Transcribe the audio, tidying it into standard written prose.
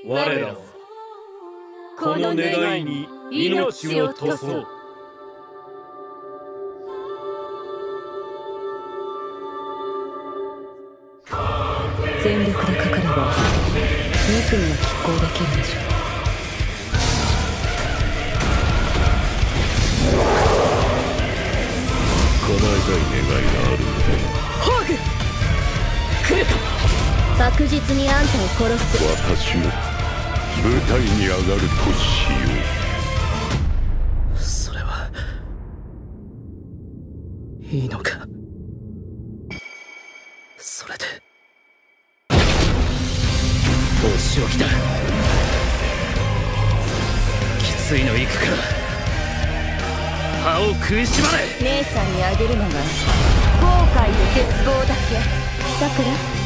我らはこの願いに命を賭そう。 全力でかかれば2分は拮抗できるでしょう。 叶えたい願いがあるので。 ホーグ来るか。確実にあんたを殺す。 私も舞台に上がるとしよう。それはいいのか。それでお仕置きだ。きついのいくから歯を食いしばれ。 姉さんにあげるのが後悔と絶望だけ。さくら